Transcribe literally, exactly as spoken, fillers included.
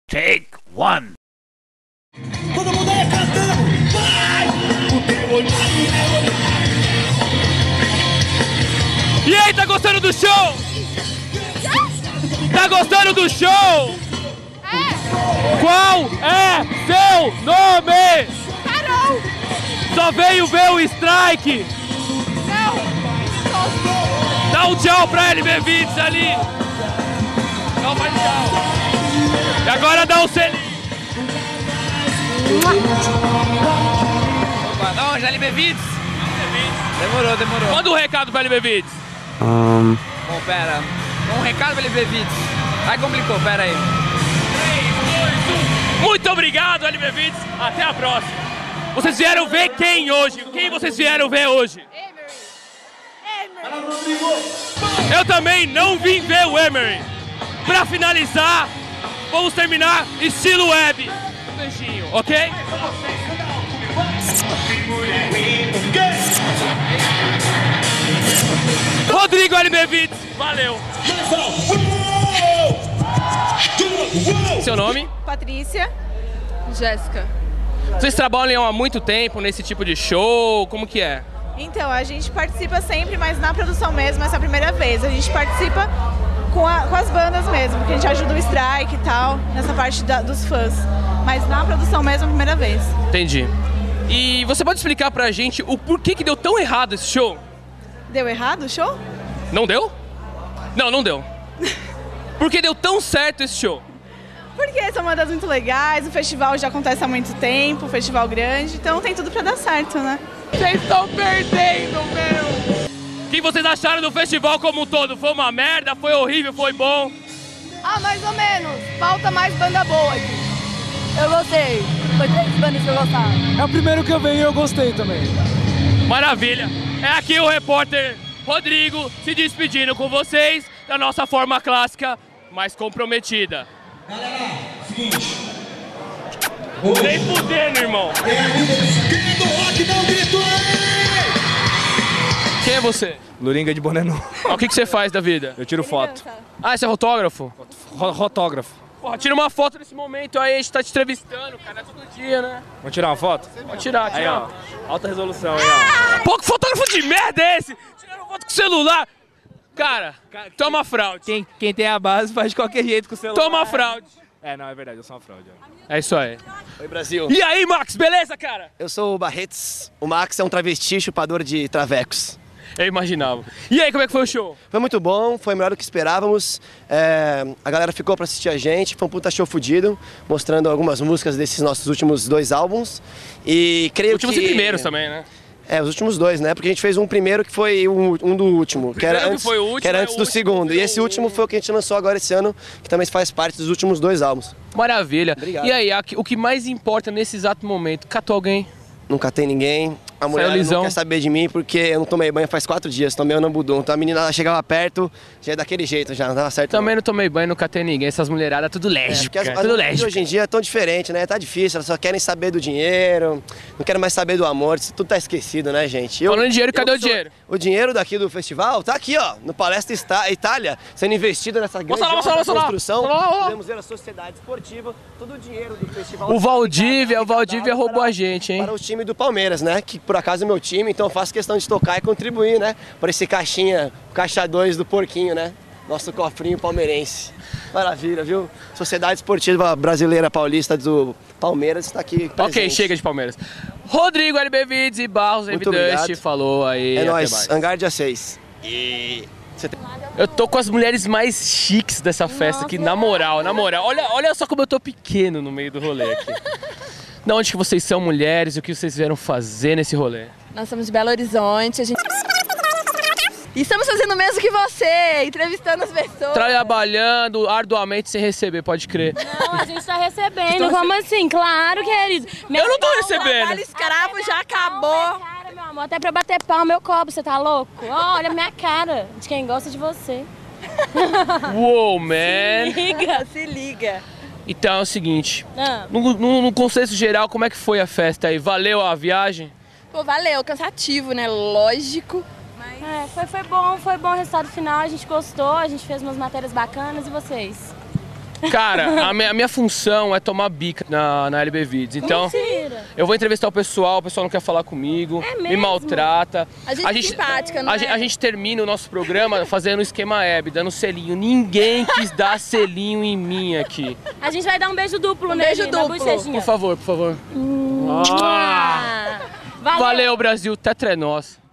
Take one. Todo mundo aí cantando, vai! O teu olhar é olhar. E aí, tá gostando do show? Tá gostando do show? É. Qual é seu nome? Carol. Só veio ver o strike. Não. Dá um tchau pra L B Vídeos ali. Não, faz tchau. E agora dá um selinho. Opa, da onde? L B Vídeos? Demorou, demorou. Manda um recado pra L B Vídeos. Um... Bom, pera. Um recado pra L B Vídeos. Aí complicou, pera aí. Muito obrigado, L B Vídeos. Até a próxima. Vocês vieram ver quem hoje? Quem vocês vieram ver hoje? Emery. Emery. Eu também não vim ver o Emery. Pra finalizar, vamos terminar estilo web. Um beijinho, ok? Rodrigo L B Vídeos, valeu. Seu nome? Patrícia. Jéssica. Vocês trabalham há muito tempo nesse tipo de show? Como que é? Então, a gente participa sempre, mas na produção mesmo, essa é a primeira vez. A gente participa com, a, com as bandas mesmo, porque a gente ajuda o strike e tal, nessa parte da, dos fãs. Mas na produção mesmo, é a primeira vez. Entendi. E você pode explicar pra gente o porquê que deu tão errado esse show? Deu errado o show? Não deu? Não, não deu. Por que deu tão certo esse show? Porque são bandas muito legais, o festival já acontece há muito tempo, festival grande, então tem tudo pra dar certo, né? Vocês estão perdendo, meu! O que vocês acharam do festival como um todo? Foi uma merda? Foi horrível? Foi bom? Ah, mais ou menos. Falta mais banda boa aqui. Eu gostei. Foi três bandas que eu gostava. É o primeiro que eu venho e eu gostei também. Maravilha! É aqui o repórter Rodrigo se despedindo com vocês da nossa forma clássica mais comprometida. Galera, seguinte. Nem fudendo, irmão! Quem é do rock, dá um grito aí! Quem é você? Luringa de boné novo. Ah, o que, que você faz da vida? Eu tiro foto. Ah, você é fotógrafo? Ro- Rotógrafo. Porra, tira uma foto nesse momento aí, a gente tá te entrevistando, cara, é todo dia, né? Vamos tirar uma foto? Pode tirar, Aí, tira. ó. Alta resolução aí, ó. Pô, que fotógrafo de merda é esse? Tirando foto com celular. Cara, toma fraude. Quem, quem tem a base faz de qualquer jeito com o celular. Toma fraude. É, não, é verdade, eu sou uma fraude. Ó. É isso aí. Oi, Brasil. E aí, Max, beleza, cara? Eu sou o Barretes. O Max é um travesti chupador de travecos. Eu imaginava. E aí, como é que foi o show? Foi muito bom, foi melhor do que esperávamos. É, a galera ficou pra assistir a gente, foi um puta show fudido, mostrando algumas músicas desses nossos últimos dois álbuns. E creio Últimos que... e primeiros também, né? É, os últimos dois, né? Porque a gente fez um primeiro que foi um, um do último, que era primeiro que antes, foi o último, que era é antes o do último, segundo. E virou esse o- último foi o que a gente lançou agora esse ano, que também faz parte dos últimos dois álbuns. Maravilha. Obrigado. E aí, a- o que mais importa nesse exato momento? Catou alguém? Nunca tem ninguém. A mulher lisão. não quer saber de mim porque eu não tomei banho faz quatro dias, tomei o Nambudum. Então a menina ela chegava perto, já é daquele jeito, já não dava certo. Também não. não tomei banho, nunca tem ninguém. Essas mulheradas tudo É, lésbica, porque as, as tudo mulheres lésbica. hoje em dia é tão diferente, né? Tá difícil, elas só querem saber do dinheiro, não querem mais saber do amor, isso tudo tá esquecido, né, gente? Eu- Falando em dinheiro, cadê eu o sou- dinheiro? O dinheiro daqui do festival tá aqui, ó, no Palestra Esta- Itália, sendo investido nessa grande Mostra lá, mostra lá, mostra lá. construção. Mostra lá, ó. Podemos ver a sociedade esportiva, todo o dinheiro do festival. O Valdívia, tá o Valdívia arrecadado roubou para- a gente, hein? Para o time do Palmeiras, né? Que por acaso é meu time, então eu faço questão de tocar e contribuir, né? Por esse caixinha, caixa dois do porquinho, né? Nosso cofrinho palmeirense. Maravilha, viu? Sociedade Esportiva Brasileira Paulista do Palmeiras está aqui presente. Ok, chega de Palmeiras. Rodrigo L B Vídeos e Barros Muito Evidust obrigado. falou aí. É até nóis, mais. Hangar dia seis. E... Você tem... Eu tô com as mulheres mais chiques dessa festa aqui, na moral, na moral. Olha, olha só como eu tô pequeno no meio do rolê aqui. Da onde que vocês são mulheres e o que vocês vieram fazer nesse rolê? Nós somos de Belo Horizonte, a gente... E estamos fazendo o mesmo que você, entrevistando as pessoas. Trabalhando arduamente sem receber, pode crer. Não, a gente tá recebendo. Como assim? Claro, querido. Eu não tô O recebendo. trabalho escravo já acabou. Cara, meu amor, até pra eu bater palma eu cobro, você tá louco? Olha a minha cara, de quem gosta de você. Uou, man. Liga, se liga. Então é o seguinte, Ah. no, no, no contexto geral, como é que foi a festa aí? Valeu a viagem? Pô, valeu, cansativo, né? Lógico. Mas... É, foi, foi bom, foi bom o resultado final, a gente gostou, a gente fez umas matérias bacanas, e vocês? Cara, a minha, a minha função é tomar bica na, na L B Vídeos. Então, Mentira. eu vou entrevistar o pessoal, o pessoal não quer falar comigo, É me mesmo? maltrata. A gente é simpática, não a, é? gente- a gente termina o nosso programa fazendo um esquema Hebe, dando selinho. Ninguém quis dar selinho em mim aqui. A gente vai dar um beijo duplo Um nele, beijo na duplo. bochechinha. Por favor, por favor. Ah. Valeu. Valeu, Brasil. Tetra é nós.